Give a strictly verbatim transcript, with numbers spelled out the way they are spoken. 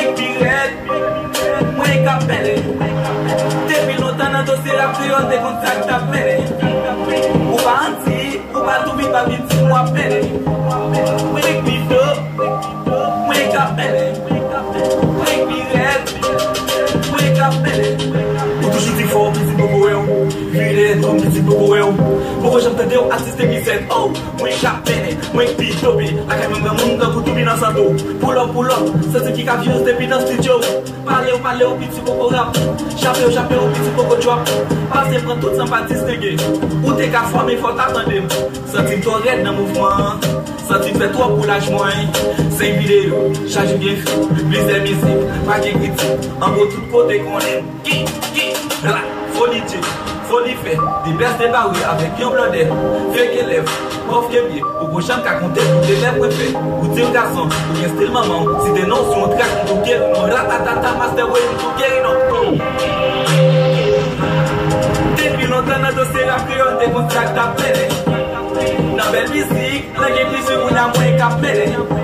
Mwen piret, mwen ka pele. Depi lontan nan dosye la priyon de kontak tap mene. Ou pa anti, ou pa toubi pa biti mwa pele. Mwen pido, mwen ka pele. Mwen piret, mwen ka pele. Ou toujou di fò, pisi bobo eu. Vire, tom pisi bobo eu. Bobo jam tende eu asiste mi set. Oh, mwen ka pele, mwen pido bi. Akay mwen gwa moun gwa koutou bi nan sando. Pull up, pull up, se se ki ka views depi nan studio. Pale ou pale ou piti bobo rap. Chape ou chape ou piti bobo drop. Pase pran tout san pa distege. Ou te ka fwa me fwa t'atende. Senti to red nan mouvment. Senti fè trop pou laj mwen. Se video, chaje gen fi. Blize mizik, pa gen kritik. An go tout kote konen. Ki, ki, la, foli che, foli fe. Di bes de bawi avek yon blode. Feke lev, prof ke bie. Ou go chan ka konte pou de lev prefe. Ou ti ou garson, ou gen stil maman. Si de non sou, trak nou tou keri non. Ratatata, master way, nou tou keri non. Depi lontan nan dosye la priyon de kontak ta pele. Nan bel mizik, la gen plis yon moun a mwen ka pele.